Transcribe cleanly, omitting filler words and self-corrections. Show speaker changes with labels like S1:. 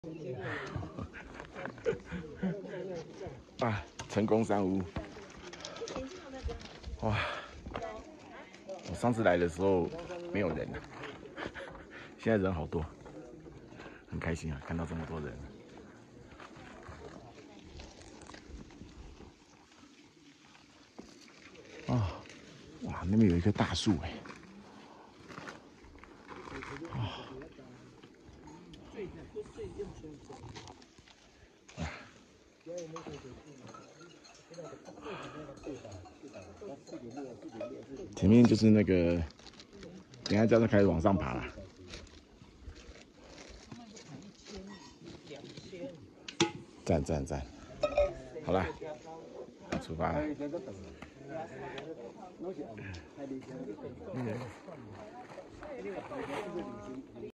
S1: 啊，成功山屋。哇！我上次来的时候没有人啊，现在人好多，很开心啊，看到这么多人。啊，哇，那边有一棵大树哎。啊。前面就是那个，等一下叫他开始往上爬了。赞赞赞！好了，要出发了。